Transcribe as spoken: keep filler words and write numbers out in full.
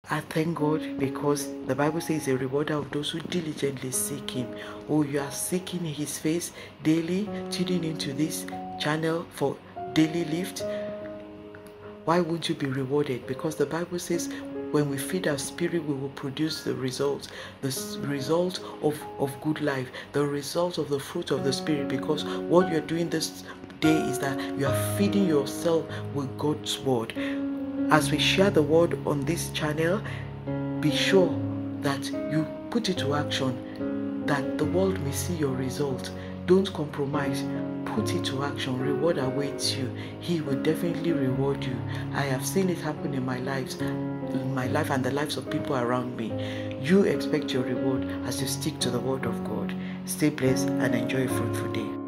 I thank God because the Bible says a rewarder of those who diligently seek Him. Oh, you are seeking His face daily, tuning into this channel for daily lift. Why won't you be rewarded? Because the Bible says when we feed our spirit, we will produce the result, the result of, of good life, the result of the fruit of the Spirit. Because what you're doing this day is that you are feeding yourself with God's word. As we share the word on this channel, be sure that you put it to action, that the world may see your result. Don't compromise. Put it to action. Reward awaits you. He will definitely reward you. I have seen it happen in my lives, in my life and the lives of people around me. You expect your reward as you stick to the word of God. Stay blessed and enjoy a fruitful day.